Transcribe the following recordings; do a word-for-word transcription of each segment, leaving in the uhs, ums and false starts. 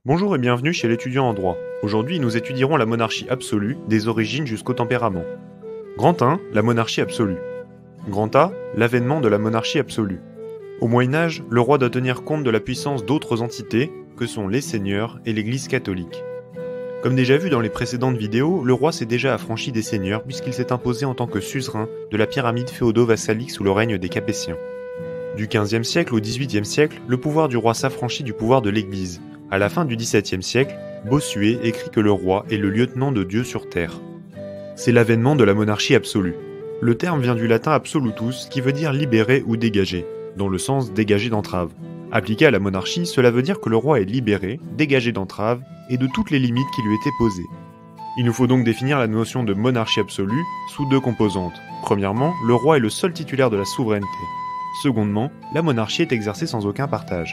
Bonjour et bienvenue chez l'étudiant en droit. Aujourd'hui, nous étudierons la monarchie absolue, des origines jusqu'au tempérament. Grand un, la monarchie absolue. Grand A, l'avènement de la monarchie absolue. Au Moyen-Âge, le roi doit tenir compte de la puissance d'autres entités, que sont les seigneurs et l'Église catholique. Comme déjà vu dans les précédentes vidéos, le roi s'est déjà affranchi des seigneurs puisqu'il s'est imposé en tant que suzerain de la pyramide féodo-vassalique sous le règne des Capétiens. Du quinzième siècle au dix-huitième siècle, le pouvoir du roi s'affranchit du pouvoir de l'Église. À la fin du dix-septième siècle, Bossuet écrit que le roi est le lieutenant de Dieu sur terre. C'est l'avènement de la monarchie absolue. Le terme vient du latin absolutus, qui veut dire libéré ou dégagé, dans le sens dégagé d'entrave. Appliqué à la monarchie, cela veut dire que le roi est libéré, dégagé d'entrave, et de toutes les limites qui lui étaient posées. Il nous faut donc définir la notion de monarchie absolue sous deux composantes. Premièrement, le roi est le seul titulaire de la souveraineté. Secondement, la monarchie est exercée sans aucun partage.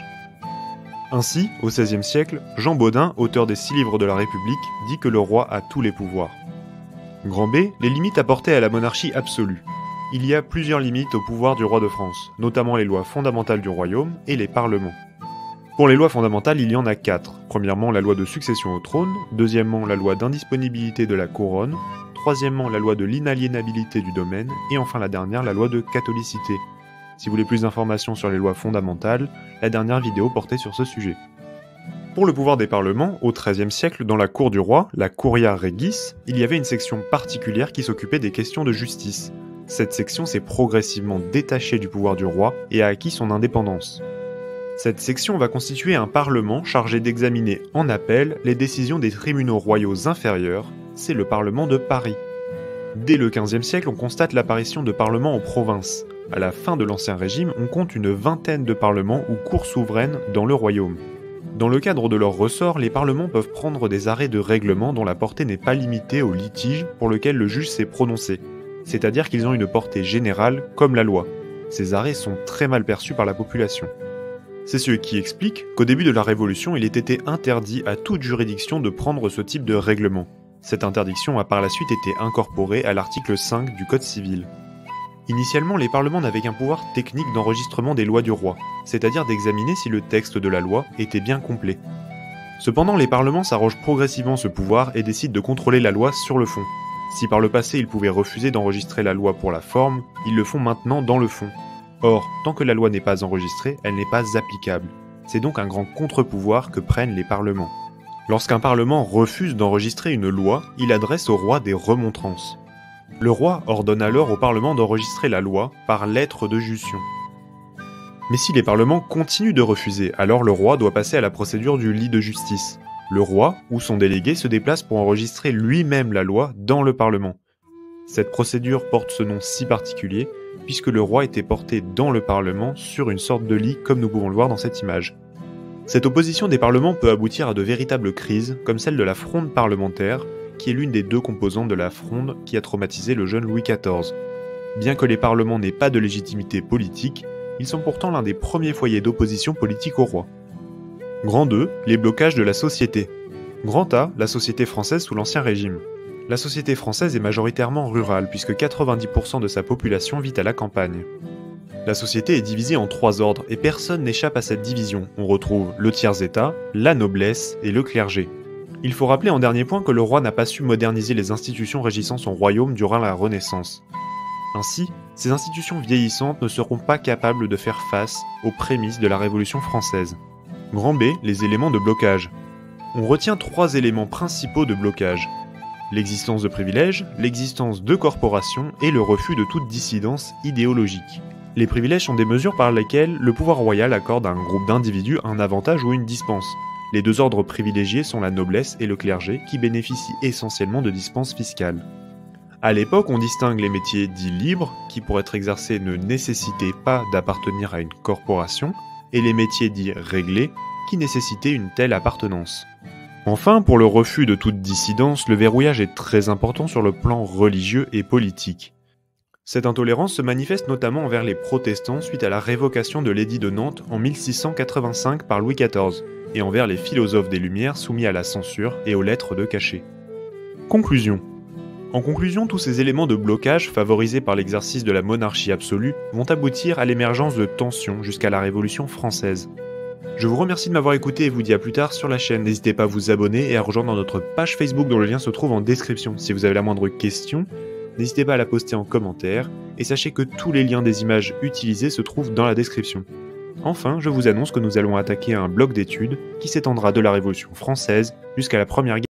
Ainsi, au seizième siècle, Jean Bodin, auteur des six livres de la République, dit que le roi a tous les pouvoirs. Grand B, les limites apportées à la monarchie absolue. Il y a plusieurs limites au pouvoir du roi de France, notamment les lois fondamentales du royaume et les parlements. Pour les lois fondamentales, il y en a quatre. Premièrement, la loi de succession au trône. Deuxièmement, la loi d'indisponibilité de la couronne. Troisièmement, la loi de l'inaliénabilité du domaine. Et enfin la dernière, la loi de catholicité. Si vous voulez plus d'informations sur les lois fondamentales, la dernière vidéo portait sur ce sujet. Pour le pouvoir des parlements, au treizième siècle, dans la cour du roi, la Curia Regis, il y avait une section particulière qui s'occupait des questions de justice. Cette section s'est progressivement détachée du pouvoir du roi et a acquis son indépendance. Cette section va constituer un parlement chargé d'examiner en appel les décisions des tribunaux royaux inférieurs, c'est le parlement de Paris. Dès le quinzième siècle, on constate l'apparition de parlements en province. À la fin de l'Ancien Régime, on compte une vingtaine de parlements ou cours souveraines dans le royaume. Dans le cadre de leur ressort, les parlements peuvent prendre des arrêts de règlement dont la portée n'est pas limitée au litige pour lequel le juge s'est prononcé. C'est-à-dire qu'ils ont une portée générale comme la loi. Ces arrêts sont très mal perçus par la population. C'est ce qui explique qu'au début de la Révolution, il ait été interdit à toute juridiction de prendre ce type de règlement. Cette interdiction a par la suite été incorporée à l'article cinq du Code civil. Initialement, les parlements n'avaient qu'un pouvoir technique d'enregistrement des lois du roi, c'est-à-dire d'examiner si le texte de la loi était bien complet. Cependant, les parlements s'arrogent progressivement ce pouvoir et décident de contrôler la loi sur le fond. Si par le passé ils pouvaient refuser d'enregistrer la loi pour la forme, ils le font maintenant dans le fond. Or, tant que la loi n'est pas enregistrée, elle n'est pas applicable. C'est donc un grand contre-pouvoir que prennent les parlements. Lorsqu'un parlement refuse d'enregistrer une loi, il adresse au roi des remontrances. Le roi ordonne alors au parlement d'enregistrer la loi par lettre de justion. Mais si les parlements continuent de refuser, alors le roi doit passer à la procédure du lit de justice. Le roi ou son délégué se déplace pour enregistrer lui-même la loi dans le Parlement. Cette procédure porte ce nom si particulier, puisque le roi était porté dans le Parlement sur une sorte de lit, comme nous pouvons le voir dans cette image. Cette opposition des parlements peut aboutir à de véritables crises, comme celle de la fronde parlementaire, qui est l'une des deux composantes de la fronde qui a traumatisé le jeune Louis quatorze. Bien que les parlements n'aient pas de légitimité politique, ils sont pourtant l'un des premiers foyers d'opposition politique au roi. Grand deux, les blocages de la société. Grand A, la société française sous l'Ancien Régime. La société française est majoritairement rurale puisque quatre-vingt-dix pour cent de sa population vit à la campagne. La société est divisée en trois ordres et personne n'échappe à cette division. On retrouve le tiers-état, la noblesse et le clergé. Il faut rappeler en dernier point que le roi n'a pas su moderniser les institutions régissant son royaume durant la Renaissance. Ainsi, ces institutions vieillissantes ne seront pas capables de faire face aux prémices de la Révolution française. Grand B, les éléments de blocage. On retient trois éléments principaux de blocage. L'existence de privilèges, l'existence de corporations et le refus de toute dissidence idéologique. Les privilèges sont des mesures par lesquelles le pouvoir royal accorde à un groupe d'individus un avantage ou une dispense. Les deux ordres privilégiés sont la noblesse et le clergé qui bénéficient essentiellement de dispenses fiscales. À l'époque, on distingue les métiers dits libres, qui pour être exercés ne nécessitaient pas d'appartenir à une corporation, et les métiers dits réglés, qui nécessitaient une telle appartenance. Enfin, pour le refus de toute dissidence, le verrouillage est très important sur le plan religieux et politique. Cette intolérance se manifeste notamment envers les protestants suite à la révocation de l'édit de Nantes en mille six cent quatre-vingt-cinq par Louis quatorze, et envers les philosophes des Lumières soumis à la censure et aux lettres de cachet. Conclusion. En conclusion, tous ces éléments de blocage favorisés par l'exercice de la monarchie absolue vont aboutir à l'émergence de tensions jusqu'à la Révolution française. Je vous remercie de m'avoir écouté et vous dis à plus tard sur la chaîne. N'hésitez pas à vous abonner et à rejoindre notre page Facebook dont le lien se trouve en description. Si vous avez la moindre question, n'hésitez pas à la poster en commentaire et sachez que tous les liens des images utilisées se trouvent dans la description. Enfin, je vous annonce que nous allons attaquer un bloc d'études qui s'étendra de la Révolution française jusqu'à la Première Guerre